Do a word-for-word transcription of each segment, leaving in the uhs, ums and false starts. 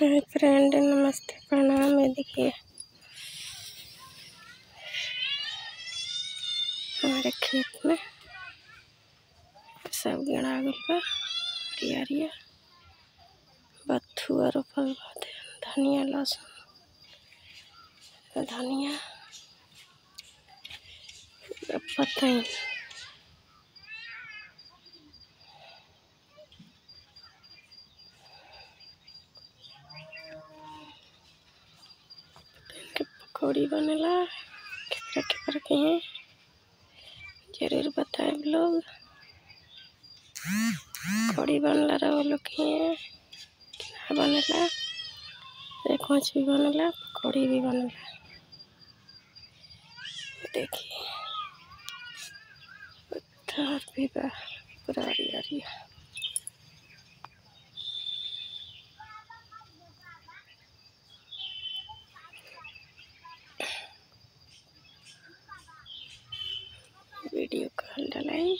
Hi friend, नमस्ते, प्रणाम। ये देखिए हमारे खेत में सब गिरा गल बा। हरिया हरिया बथुआ रोपल बाटे, धनिया, लहसुन, धनिया, पतई। पकौड़ी बनेला, कितना कितना के हैं जरूर बताए लोग। पकौड़ी बनला रहा लोग के बनेला, एक मछ भी बनेला, पकौड़ी भी बनेला। देखिए पत्थर भी बा पूरा हरिया हरिया। वीडियो कॉल डलाई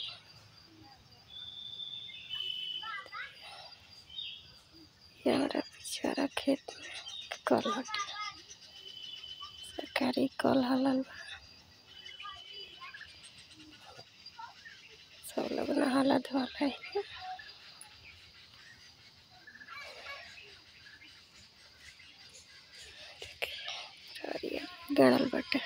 हमारा पिछवाड़ा खेत में कल हटे, सरकारी कल हलल बा। सब लोग नहाला धोला है। गड़ल बटे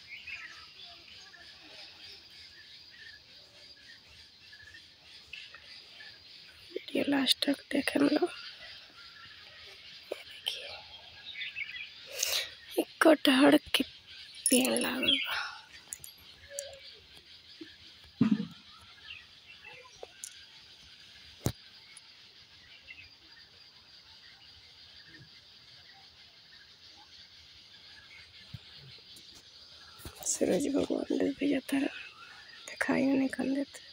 वीडियो लास्ट तक देखे हम लोग। कटहर के पेड़ लागल बा। सूरज भगवान डूब जाता रहा, दिखाई नहीं कर देते।